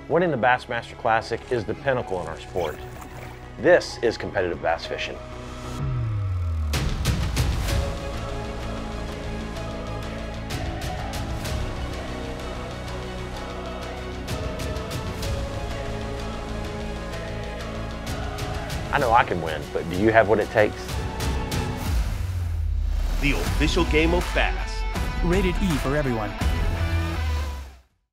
Winning the Bassmaster Classic is the pinnacle in our sport. This is competitive bass fishing. I know I can win, but do you have what it takes? The official game of bass. Rated E for everyone.